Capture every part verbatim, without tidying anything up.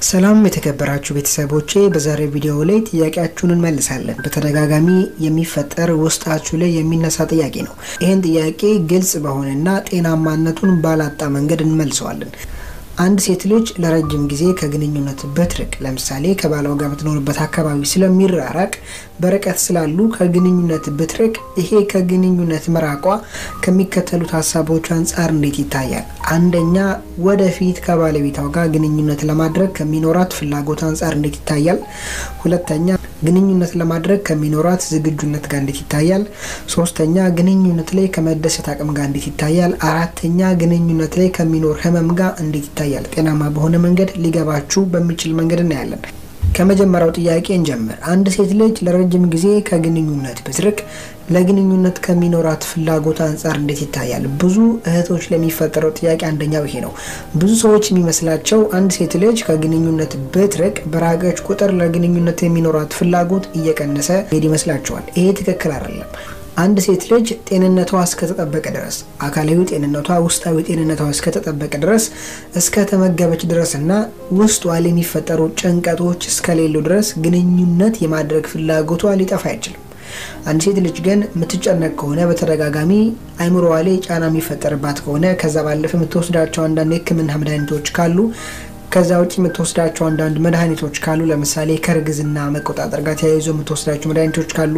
ሰላም የተከበራችሁ ቤተሰቦቼ በዛሬው ቪዲዮ ላይ ጥያቄያችሁን እንመልሳለን። በተደጋጋሚ የሚፈጠር ውስጣችሁ ላይ የሚነሳ ጥያቄ ነው። ይሄን ጥያቄ ግልጽ በሆነና ጤናማነቱን ባላጣ መንገድ እንመልሰዋለን። አንድ ሴት ልጅ ለረጅም ጊዜ ከግንኙነት በትርቅ ለምሳሌ ከባሏ ጋር በትኖርበት አካባቢ ስለሚራራቅ በርቀት ስላሉ ከግንኙነት በትርቅ ይሄ ከግንኙነት መራቋ ከሚከተሉት ሐሳቦች አንፃር እንዴት ይታያል? አንደኛ ወደፊት ከባለቤቷ ጋር ግንኙነት ለማድረግ ከሚኖራት ፍላጎት አንፃር እንዴት ይታያል? ሁለተኛ ግንኙነት ለማድረግ ከሚኖራት ዝግጁነት ጋር እንዴት ይታያል? ሶስተኛ ግንኙነት ላይ ከመደሰት አቅም ጋር እንዴት ይታያል? አራተኛ ግንኙነት ላይ ከሚኖር ህመም ጋር እንዴት ይታያል? ጤናማ በሆነ መንገድ ሊገባችሁ በሚችል መንገድ እናያለን። ከመጀመሪያው ጥያቄ እንጀምር። አንድ ሴት ልጅ ለረጅም ጊዜ ከግንኙነት በትርቅ ለግንኙነት ከሚኖራት ፍላጎት አንፃር እንዴት ይታያል? ብዙ እህቶች ለሚፈጠረው ጥያቄ አንደኛው ይሄ ነው። ብዙ ሰዎች የሚመስላቸው አንድ ሴት ልጅ ከግንኙነት በትርቅ በራቀች ቁጥር ለግንኙነት የሚኖራት ፍላጎት እየቀነሰ ሄድ ይመስላቸዋል። ይሄ ትክክል አይደለም። አንድ ሴት ልጅ ጤንነቷ እስከተጠበቀ ድረስ አካላዊ ጤንነቷ ውስጣዊ ጤንነቷ እስከተጠበቀ ድረስ እስከተመገበች ድረስና ውስጧ ላይ የሚፈጠሩ ጭንቀቶች እስከሌሉ ድረስ ግንኙነት የማድረግ ፍላጎቷ ሊጠፋ አይችልም። አንድ ሴት ልጅ ግን የምትጨነቅ ከሆነ በተደጋጋሚ አይምሮዋ ላይ ጫና የሚፈጠርባት ከሆነ ከዛ ባለፈ የምትወስዳቸው አንዳንድ የህክምና መድኃኒቶች ካሉ ከዛ ውጪ የምትወስዳቸው አንዳንድ መድኃኒቶች ካሉ ለምሳሌ ከርግዝና መቆጣጠር ጋር ተያይዞ የምትወስዳቸው መድኃኒቶች ካሉ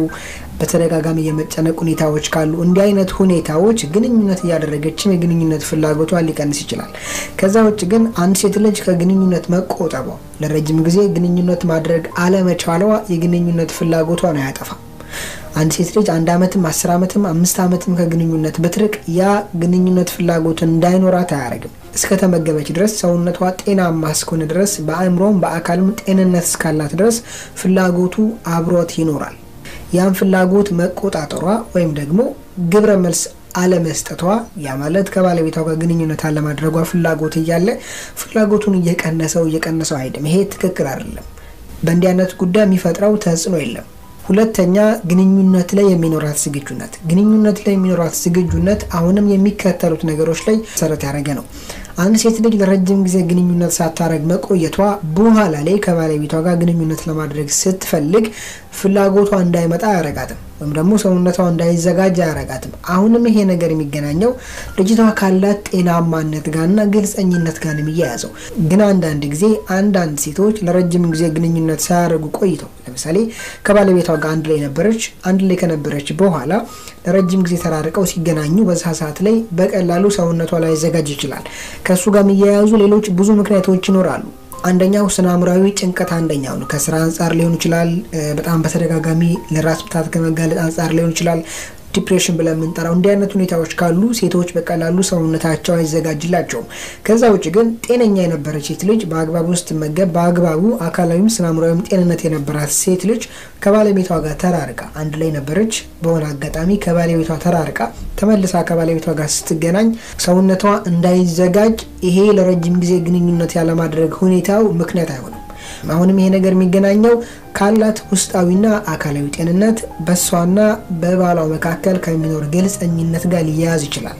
በተደጋጋሚ የመጨነቅ ሁኔታዎች ካሉ እንዲህ አይነት ሁኔታዎች ግንኙነት ያደረገችም የግንኙነት ፍላጎቷ ሊቀንስ ይችላል። ከዛ ውጪ ግን አንድ ሴት ልጅ ከግንኙነት መቆጠቧ ለረጅም ጊዜ ግንኙነት ማድረግ አለመቻሏ የግንኙነት ፍላጎቷን አያጠፋም። አንድ ሴት ልጅ አንድ አመትም አስር አመትም አምስት አመትም ከግንኙነት በትርቅ ያ ግንኙነት ፍላጎት እንዳይኖራት አያረግም። እስከተመገበች ድረስ ሰውነቷ ጤናማ እስከሆነ ድረስ በአእምሮም በአካልም ጤንነት እስካላት ድረስ ፍላጎቱ አብሮት ይኖራል። ያን ፍላጎት መቆጣጠሯ ወይም ደግሞ ግብረ መልስ አለመስጠቷ ያ ማለት ከባለቤቷ ጋር ግንኙነት አለማድረጓ ፍላጎት እያለ ፍላጎቱን እየቀነሰው እየቀነሰው አይደለም። ይሄ ትክክል አይደለም። በእንዲህ አይነት ጉዳይ የሚፈጥረው ተጽዕኖ የለም። ሁለተኛ ግንኙነት ላይ የሚኖራት ዝግጁነት ግንኙነት ላይ የሚኖራት ዝግጁነት አሁንም የሚከተሉት ነገሮች ላይ መሰረት ያደረገ ነው። አንድ ሴት ልጅ ለረጅም ጊዜ ግንኙነት ሳታረግ መቆየቷ በኋላ ላይ ከባለቤቷ ጋር ግንኙነት ለማድረግ ስትፈልግ ፍላጎቷ እንዳይመጣ ያረጋትም ወይም ደግሞ ሰውነቷ እንዳይዘጋጅ ያረጋትም። አሁንም ይሄ ነገር የሚገናኘው ልጅቷ ካላት ጤናማነት ጋርና ግልጽኝነት ጋር ነው የሚያያዘው። ግን አንዳንድ ጊዜ አንዳንድ ሴቶች ለረጅም ጊዜ ግንኙነት ሳያረጉ ቆይተው ለምሳሌ ከባለቤቷ ጋር አንድ ላይ ነበረች አንድ ላይ ከነበረች በኋላ ለረጅም ጊዜ ተራርቀው ሲገናኙ በዛ ሰዓት ላይ በቀላሉ ሰውነቷ ላይ ዘጋጅ ይችላል። ከሱ ጋር የሚያያዙ ሌሎች ብዙ ምክንያቶች ይኖራሉ። አንደኛው ስናምራዊ ጭንቀት አንደኛው ነው። ከስራ አንፃር ሊሆን ይችላል። በጣም በተደጋጋሚ ለራስ ምታት ከመጋለጥ አንፃር ሊሆን ይችላል። ዲፕሬሽን ብለን የምንጠራው እንዲህ አይነት ሁኔታዎች ካሉ ሴቶች በቀላሉ ሰውነታቸው አይዘጋጅላቸውም። ከዛ ውጪ ግን ጤነኛ የነበረች ሴት ልጅ በአግባቡ ስትመገብ በአግባቡ አካላዊም ስናምራዊም ጤንነት የነበራት ሴት ልጅ ከባለቤቷ ጋር ተራርቃ አንድ ላይ ነበረች በሆነ አጋጣሚ ከባለቤቷ ተራርቃ ተመልሳ ከባለቤቷ ጋር ስትገናኝ ሰውነቷ እንዳይዘጋጅ ይሄ ለረጅም ጊዜ ግንኙነት ያለ ማድረግ ሁኔታው ምክንያት አይሆንም። አሁንም ይሄ ነገር የሚገናኘው ካላት ውስጣዊና አካላዊ ጤንነት በሷና በባሏ መካከል ከሚኖር ግልጽኝነት ጋር ሊያያዝ ይችላል።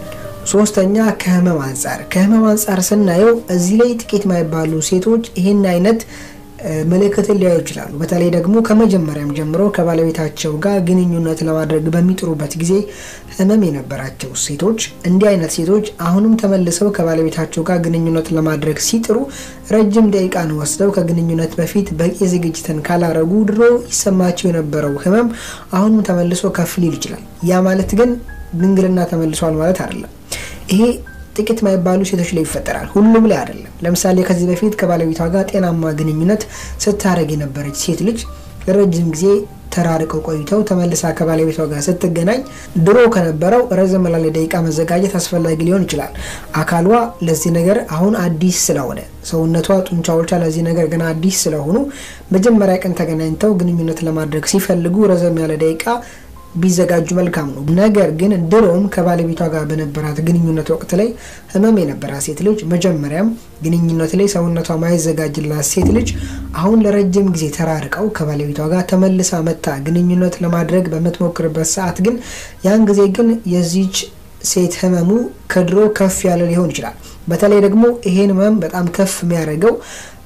ሶስተኛ ከህመም አንፃር ከህመም አንፃር ስናየው እዚህ ላይ ጥቂት ማይባሉ ሴቶች ይሄን አይነት መልእክት ሊያዩ ይችላሉ። በተለይ ደግሞ ከመጀመሪያም ጀምሮ ከባለቤታቸው ጋር ግንኙነት ለማድረግ በሚጥሩበት ጊዜ ህመም የነበራቸው ሴቶች እንዲህ አይነት ሴቶች አሁንም ተመልሰው ከባለቤታቸው ጋር ግንኙነት ለማድረግ ሲጥሩ ረጅም ደቂቃን ወስደው ከግንኙነት በፊት በቂ ዝግጅትን ካላረጉ ድሮ ይሰማቸው የነበረው ህመም አሁንም ተመልሶ ከፍ ሊል ይችላል። ያ ማለት ግን ድንግልና ተመልሷል ማለት አይደለም። ይሄ ጥቂት ማይባሉ ሴቶች ላይ ይፈጠራል፣ ሁሉም ላይ አይደለም። ለምሳሌ ከዚህ በፊት ከባለቤቷ ጋር ጤናማ ግንኙነት ስታረግ የነበረች ሴት ልጅ ለረጅም ጊዜ ተራርቀው ቆይተው ተመልሳ ከባለቤቷ ጋር ስትገናኝ ድሮ ከነበረው ረዘም ላለ ደቂቃ መዘጋጀት አስፈላጊ ሊሆን ይችላል። አካሏ ለዚህ ነገር አሁን አዲስ ስለሆነ ሰውነቷ ጡንቻዎቿ ለዚህ ነገር ገና አዲስ ስለሆኑ መጀመሪያ ቀን ተገናኝተው ግንኙነት ለማድረግ ሲፈልጉ ረዘም ያለ ደቂቃ ቢዘጋጁ መልካም ነው። ነገር ግን ድሮም ከባለቤቷ ጋር በነበራት ግንኙነት ወቅት ላይ ህመም የነበራት ሴት ልጅ መጀመሪያም ግንኙነት ላይ ሰውነቷ ማይዘጋጅላት ሴት ልጅ አሁን ለረጅም ጊዜ ተራርቀው ከባለቤቷ ጋር ተመልሳ መጣ ግንኙነት ለማድረግ በመትሞክርበት ሰዓት ግን ያን ጊዜ ግን የዚች ሴት ህመሙ ከድሮ ከፍ ያለ ሊሆን ይችላል። በተለይ ደግሞ ይሄን ህመም በጣም ከፍ የሚያደርገው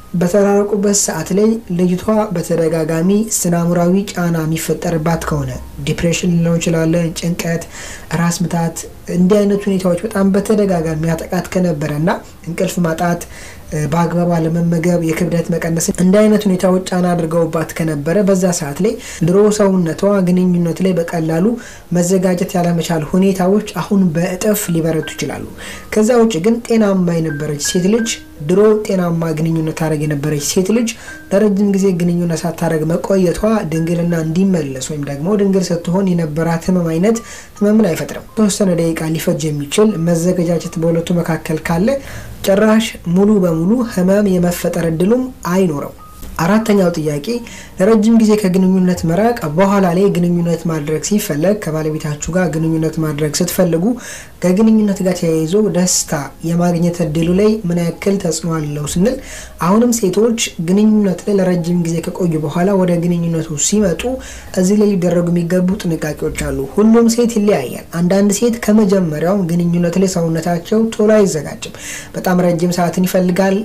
በተራረቁበት ሰዓት ላይ ልጅቷ በተደጋጋሚ ስናሙራዊ ጫና የሚፈጠርባት ከሆነ ዲፕሬሽን ሊሆን ይችላል፣ ጭንቀት፣ ራስ ምታት እንዲህ አይነት ሁኔታዎች በጣም በተደጋጋሚ ያጠቃት ከነበረና እንቅልፍ ማጣት፣ በአግባቡ አለመመገብ፣ የክብደት መቀነስ እንዲህ አይነት ሁኔታዎች ጫና አድርገውባት ከነበረ በዛ ሰዓት ላይ ድሮ ሰውነቷ ግንኙነት ላይ በቀላሉ መዘጋጀት ያለመቻል ሁኔታዎች አሁን በእጥፍ ሊበረቱ ይችላሉ። ከዛ ውጭ ግን ጤናማ የነበረች ሴት ልጅ ድሮ ጤናማ ግንኙነት ታረግ የነበረች ሴት ልጅ ለረጅም ጊዜ ግንኙነት ሳታረግ መቆየቷ ድንግልና እንዲመለስ ወይም ደግሞ ድንግል ስትሆን የነበራት ህመም አይነት ህመምን አይፈጥርም። ተወሰነ ደቂቃ ሊፈጅ የሚችል መዘገጃጀት በሁለቱ መካከል ካለ ጭራሽ ሙሉ በሙሉ ህመም የመፈጠር እድሉም አይኖረው። አራተኛው ጥያቄ ለረጅም ጊዜ ከግንኙነት መራቅ በኋላ ላይ ግንኙነት ማድረግ ሲፈለግ ከባለቤታችሁ ጋር ግንኙነት ማድረግ ስትፈልጉ ከግንኙነት ጋር ተያይዞ ደስታ የማግኘት እድሉ ላይ ምን ያክል ተጽዕኖ አለው ስንል አሁንም ሴቶች ግንኙነት ላይ ለረጅም ጊዜ ከቆዩ በኋላ ወደ ግንኙነቱ ሲመጡ እዚህ ላይ ሊደረጉ የሚገቡ ጥንቃቄዎች አሉ። ሁሉም ሴት ይለያያል። አንዳንድ ሴት ከመጀመሪያው ግንኙነት ላይ ሰውነታቸው ቶሎ አይዘጋጅም፣ በጣም ረጅም ሰዓትን ይፈልጋል።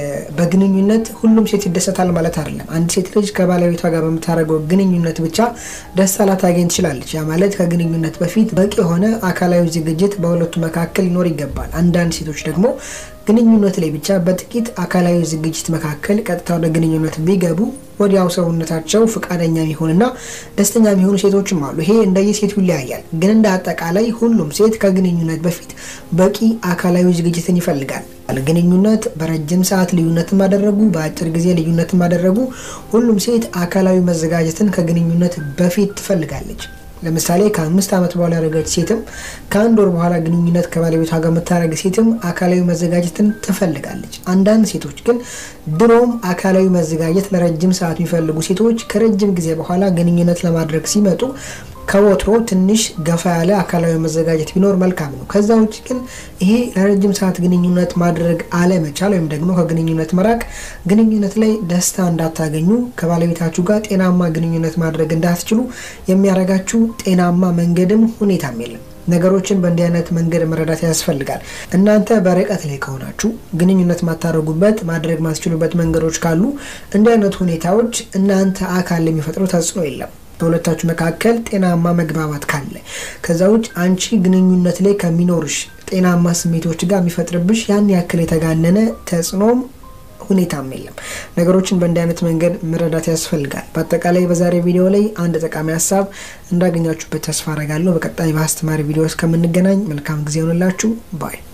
በግንኙነት ሁሉም ሴት ይደሰታል ማለት አይደለም። አንድ ሴት ልጅ ከባለቤቷ ጋር በመታረገው ግንኙነት ብቻ ደስታ ላታገኝ ትችላለች። ያ ማለት ከግንኙነት በፊት በቂ የሆነ አካላዊ ዝግጅት በሁለቱ መካከል ሊኖር ይገባል። አንዳንድ ሴቶች ደግሞ ግንኙነት ላይ ብቻ በጥቂት አካላዊ ዝግጅት መካከል ቀጥታ ወደ ግንኙነት ቢገቡ ወዲያው ሰውነታቸው ፍቃደኛ የሚሆንና ደስተኛ የሚሆኑ ሴቶችም አሉ። ይሄ እንደየሴቱ ይለያያል። ግን እንደ አጠቃላይ ሁሉም ሴት ከግንኙነት በፊት በቂ አካላዊ ዝግጅትን ይፈልጋል። ግንኙነት በረጅም ሰዓት ልዩነትን ማደረጉ በአጭር ጊዜ ልዩነትን ማደረጉ ሁሉም ሴት አካላዊ መዘጋጀትን ከግንኙነት በፊት ትፈልጋለች። ለምሳሌ ከአምስት ዓመት በኋላ ያረጋች ሴትም ከአንድ ወር በኋላ ግንኙነት ከባለቤቷ ጋር መታረግ ሴትም አካላዊ መዘጋጀትን ትፈልጋለች። አንዳንድ ሴቶች ግን ድሮም አካላዊ መዘጋጀት ለረጅም ሰዓት የሚፈልጉ ሴቶች ከረጅም ጊዜ በኋላ ግንኙነት ለማድረግ ሲመጡ ከወትሮ ትንሽ ገፋ ያለ አካላዊ መዘጋጀት ቢኖር መልካም ነው። ከዛ ውጭ ግን ይሄ ለረጅም ሰዓት ግንኙነት ማድረግ አለመቻል ወይም ደግሞ ከግንኙነት መራቅ ግንኙነት ላይ ደስታ እንዳታገኙ ከባለቤታችሁ ጋር ጤናማ ግንኙነት ማድረግ እንዳትችሉ የሚያረጋችሁ ጤናማ መንገድም ሁኔታም የለም። ነገሮችን በእንዲህ አይነት መንገድ መረዳት ያስፈልጋል። እናንተ በርቀት ላይ ከሆናችሁ ግንኙነት ማታረጉበት ማድረግ ማስችሉበት መንገዶች ካሉ እንዲህ አይነት ሁኔታዎች እናንተ አካል የሚፈጥሩ ተጽዕኖ የለም። በሁለታችሁ መካከል ጤናማ መግባባት ካለ ከዛ ውጭ አንቺ ግንኙነት ላይ ከሚኖርሽ ጤናማ ስሜቶች ጋር የሚፈጥርብሽ ያን ያክል የተጋነነ ተጽዕኖም ሁኔታም የለም። ነገሮችን በእንዲህ አይነት መንገድ መረዳት ያስፈልጋል። በአጠቃላይ በዛሬ ቪዲዮ ላይ አንድ ጠቃሚ ሐሳብ እንዳገኛችሁበት ተስፋ አደርጋለሁ። በቀጣይ በአስተማሪ ቪዲዮስ ከምንገናኝ መልካም ጊዜ ይሁንላችሁ ባይ